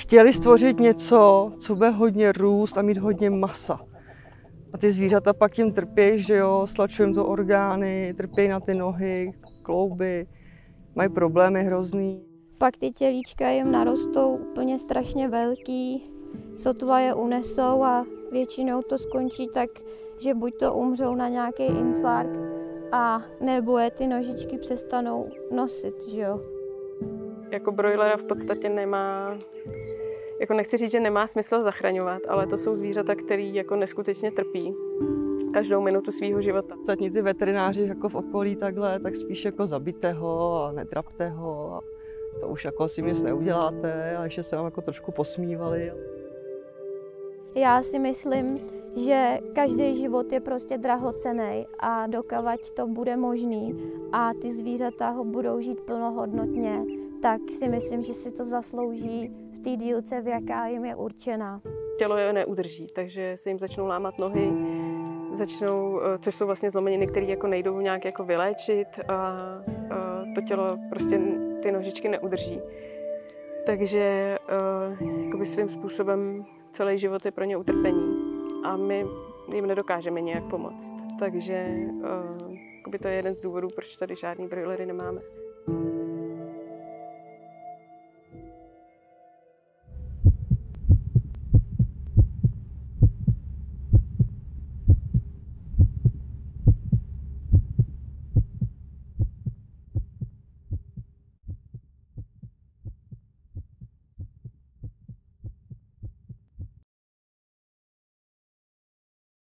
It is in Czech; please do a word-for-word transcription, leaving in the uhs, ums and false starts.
chtěli stvořit něco, co bude hodně růst a mít hodně masa. A ty zvířata pak jim trpějí, že jo, stlačují to orgány, trpějí na ty nohy, klouby, mají problémy hrozný. Pak ty tělíčka jim narostou úplně strašně velký, sotva je unesou a většinou to skončí tak, že buď to umřou na nějaký infarkt, a nebo je ty nožičky přestanou nosit, že jo. Jako brojlera v podstatě nemá, jako nechci říct, že nemá smysl zachraňovat, ale to jsou zvířata, který jako neskutečně trpí každou minutu svého života. Ostatní ty veterináři jako v okolí takhle, tak spíš jako zabijte ho a netrapte ho. A to už jako si nic neuděláte a ještě se nám jako trošku posmívali. Já si myslím, že každý život je prostě drahocenný a dokavať to bude možný a ty zvířata ho budou žít plnohodnotně, tak si myslím, že si to zaslouží v té dílce, v jaká jim je určená. Tělo je neudrží, takže se jim začnou lámat nohy, začnou, což jsou vlastně zlomeniny, které jako nejdou nějak jako vyléčit a, a to tělo prostě ty nožičky neudrží. Takže jakoby svým způsobem celý život je pro ně utrpení a my jim nedokážeme nějak pomoct. Takže jakoby to je jeden z důvodů, proč tady žádný brojlery nemáme.